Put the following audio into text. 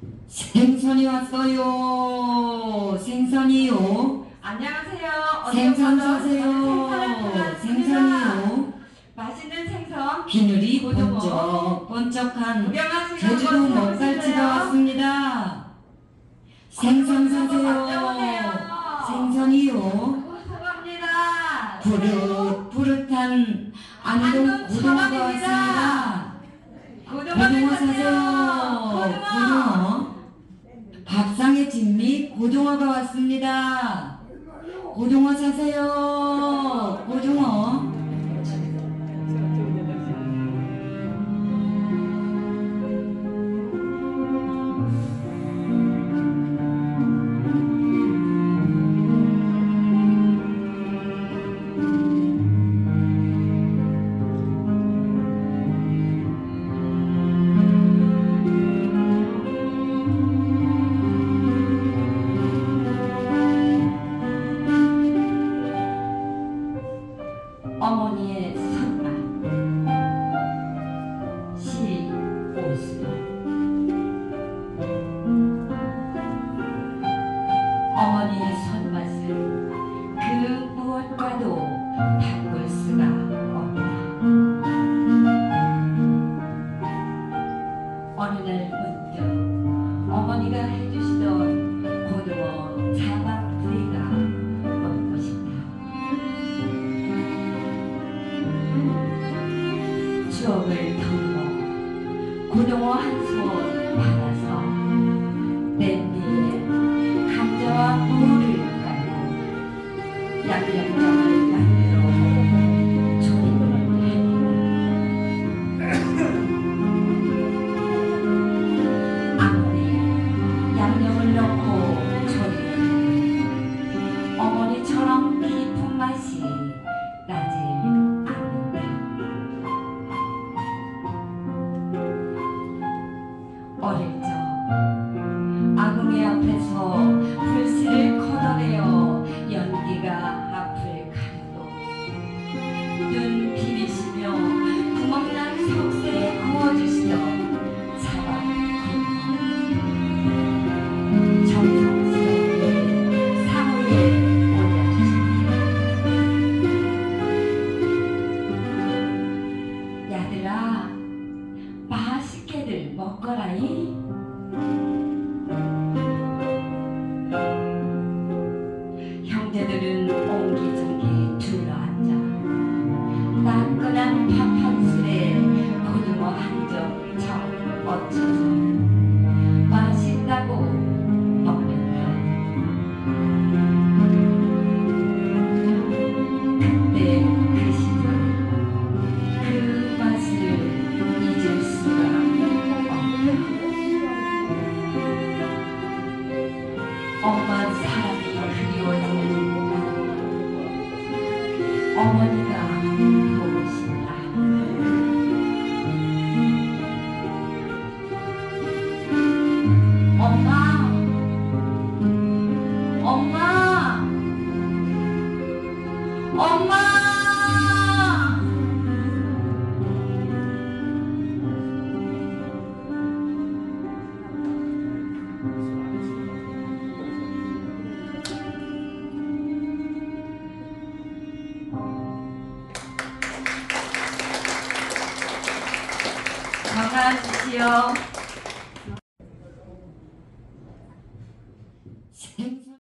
생선이 왔어요. 생선이요. 안녕하세요. 생선 사세요. 생선이요. 맛있는 생선 비늘이 고등어 번쩍번쩍한 구경하시는 제주도 것을 먹갈치가 왔습니다. 생선 사세요. 생선이요. 고소합니다. 푸릇푸릇한 안동 고등어가 왔습니다. 고등어 사세요. 고등어. 밥상의 진미 고등어가 왔습니다. 고등어 사세요. 고등어. 어머니의 손맛 시오수. 어머니의 손맛을 그 무엇과도 바꿀 수가 없다. 어느 날 문득 어머니가 해주시던 고등어 자박구이가 먹고 싶다. 추억을 덮어 고등어 한 손 받아서 냄비에 감자와 무를 깔고 양념장을 만들어 조림을 했다. 아무리 양념을 넣고 조리면 어머니처럼 깊은 맛이 나지 않는다. 어릴 적 아궁이 앞에서 불씨를 걷어내어 연기가 앞을 가려도 눈 비비시며 구멍난 석쇠에 구워주시던 자박 고등어 정성스럽게 사무에 올려주십니다. 야들아, 맛있게들 먹거라이. 형제들은 옹기종기 둘러앉아 따끈한 밥 한 술에 고등어 한 점 정 얹혀서 맛있다고 먹는다. 그때 그 시절 그 맛을 잊을 수가 없다. 엄마 사랑이 그리워지는 날 어머니가 보고 싶다. 엄마, 엄마, 엄마. 건강하십시오. 생선